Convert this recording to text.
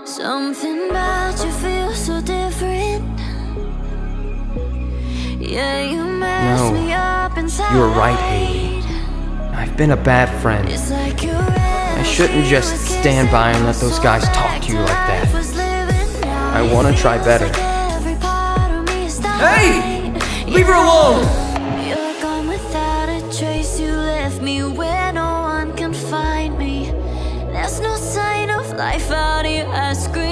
Something about you feels so different. Yeah, you mess me up inside. You were right, Hailey. I've been a bad friend. I shouldn't just stand by and let those guys talk to you like that. I want to try better. Hey! Leave her alone! You're gone without a trace. You left me where no one can find me. There's no sign of life out here. I scream.